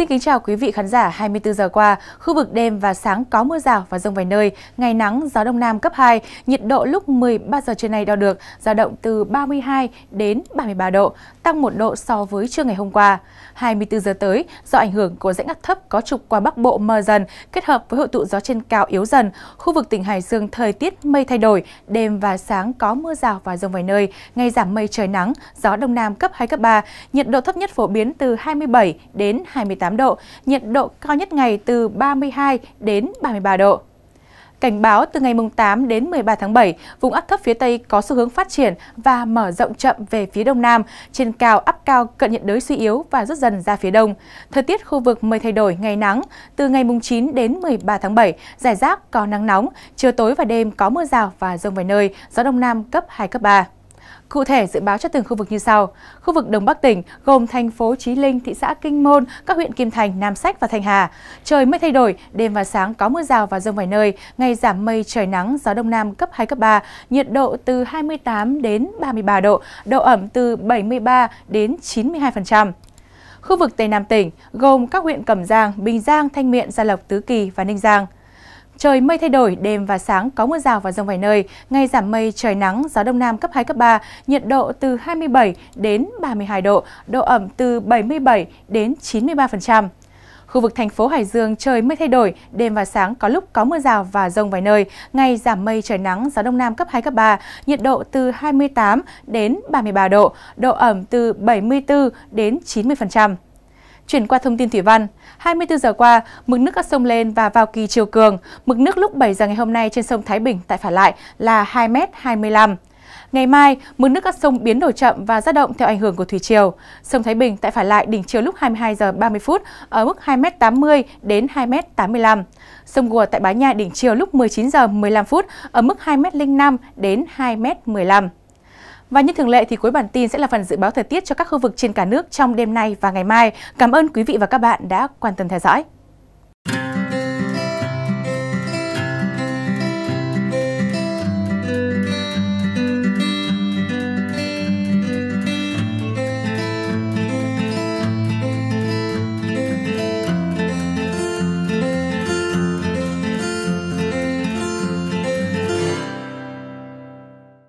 Xin kính chào quý vị khán giả. 24 giờ qua, khu vực đêm và sáng có mưa rào và dông vài nơi, ngày nắng, gió đông nam cấp 2, nhiệt độ lúc 13 giờ trưa nay đo được dao động từ 32 đến 33 độ, tăng 1 độ so với trưa ngày hôm qua. 24 giờ tới, do ảnh hưởng của rãnh áp thấp có trục qua Bắc Bộ mờ dần, kết hợp với hội tụ gió trên cao yếu dần, khu vực tỉnh Hải Dương thời tiết mây thay đổi, đêm và sáng có mưa rào và dông vài nơi, ngày giảm mây trời nắng, gió đông nam cấp 2 cấp 3, nhiệt độ thấp nhất phổ biến từ 27 đến 28 độ, nhiệt độ cao nhất ngày từ 32 đến 33 độ. Cảnh báo từ ngày 8 đến 13 tháng 7, vùng áp thấp phía Tây có xu hướng phát triển và mở rộng chậm về phía Đông Nam, trên cao áp cao cận nhiệt đới suy yếu và rút dần ra phía Đông. Thời tiết khu vực mây thay đổi, ngày nắng, từ ngày 9 đến 13 tháng 7, rải rác có nắng nóng, chiều tối và đêm có mưa rào và dông vài nơi, gió Đông Nam cấp 2, cấp 3. Cụ thể, dự báo cho từng khu vực như sau. Khu vực Đông Bắc tỉnh gồm thành phố Chí Linh, thị xã Kinh Môn, các huyện Kim Thành, Nam Sách và Thanh Hà. Trời mây thay đổi, đêm và sáng có mưa rào và dông vài nơi, ngày giảm mây trời nắng, gió Đông Nam cấp 2, cấp 3, nhiệt độ từ 28 đến 33 độ, độ ẩm từ 73 đến 92%. Khu vực Tây Nam tỉnh gồm các huyện Cẩm Giang, Bình Giang, Thanh Miện, Gia Lộc, Tứ Kỳ và Ninh Giang. Trời mây thay đổi, đêm và sáng có mưa rào và dông vài nơi, ngày giảm mây trời nắng, gió Đông Nam cấp 2, cấp 3, nhiệt độ từ 27 đến 32 độ, độ ẩm từ 77 đến 93%. Khu vực thành phố Hải Dương trời mây thay đổi, đêm và sáng có lúc có mưa rào và dông vài nơi, ngày giảm mây trời nắng, gió Đông Nam cấp 2, cấp 3, nhiệt độ từ 28 đến 33 độ, độ ẩm từ 74 đến 90%. Chuyển qua thông tin thủy văn, 24 giờ qua, mực nước các sông lên và vào kỳ chiều cường. Mực nước lúc 7 giờ ngày hôm nay trên sông Thái Bình tại Phả Lại là 2,25 m. Ngày mai, mực nước các sông biến đổi chậm và dao động theo ảnh hưởng của thủy triều. Sông Thái Bình tại Phả Lại đỉnh chiều lúc 22 giờ 30 phút ở mức 2,80 m đến 2,85 m. Sông Gùa tại Bá Nha đỉnh chiều lúc 19 giờ 15 phút ở mức 2,05 m đến 2,15 m. Và như thường lệ thì cuối bản tin sẽ là phần dự báo thời tiết cho các khu vực trên cả nước trong đêm nay và ngày mai. Cảm ơn quý vị và các bạn đã quan tâm theo dõi.